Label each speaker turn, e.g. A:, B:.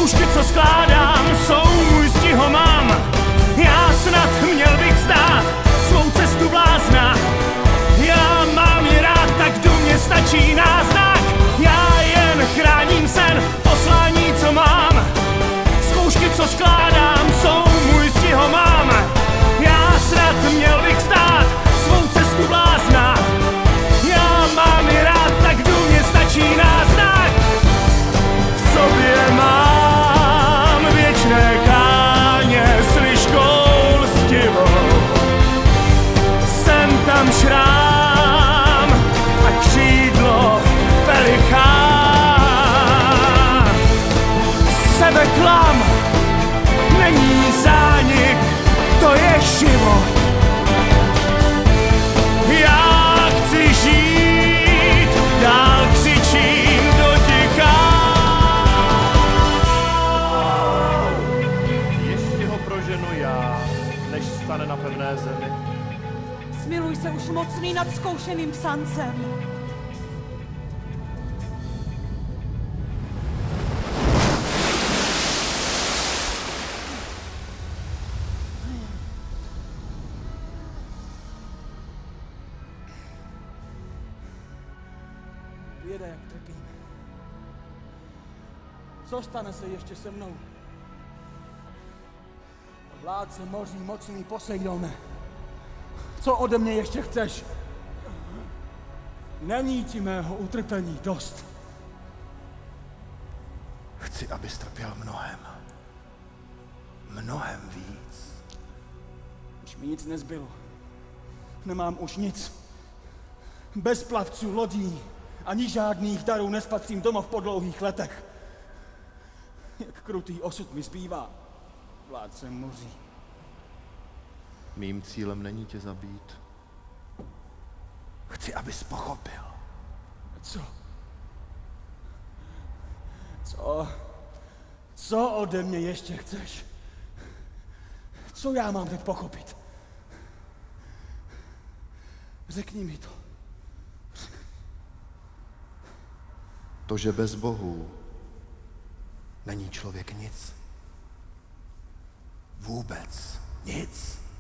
A: Zkoušky, co skládám, jsou můj stihomam. Já snad měl bych vzdát svou cestu blázna. Já mám ji rád, tak do mě stačí náznak. Já jen chráním sen, poslání, co mám. Zkoušky, co skládám, jsou můj stihomam. Já snad měl bych vzdát svou cestu blázna. Já mám ji rád, tak do mě stačí náznak. V sobě mám věčné káně s liškou lstivou. Sem tam šrám a křídlo pelichán. Sebeklam není zánik, to je život. Já chci žít, dál křičím do ticha.
B: Ještě ho proženu já, než stane na pevné zemi.
C: Smiluj se už mocný nad zkoušeným psancem.
D: Běda, jak trpím. Co stane se ještě se mnou? Vládce moří, mocný Poseidone. Co ode mě ještě chceš? Není ti mého utrpení dost.
E: Chci, abys trpěl mnohem. Mnohem víc.
D: Už mi nic nezbylo. Nemám už nic. Bez plavců, lodí, ani žádných darů nespatřím domov po dlouhých letech. Jak krutý osud mi zbývá, vládce moří.
E: Mým cílem není tě zabít. Chci, abys pochopil.
D: Co ode mě ještě chceš? Co já mám teď pochopit? Řekni mi to.
E: To, že bez bohů není člověk nic. Vůbec nic.